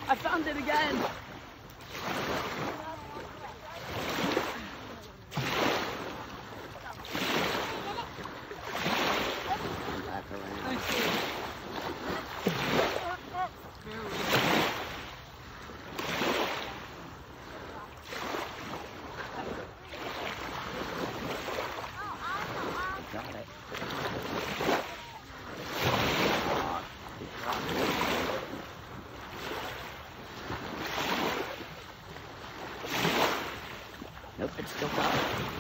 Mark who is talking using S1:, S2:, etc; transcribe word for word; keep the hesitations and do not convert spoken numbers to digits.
S1: I found it again.
S2: Back around. Got it. Nope, it's still got it.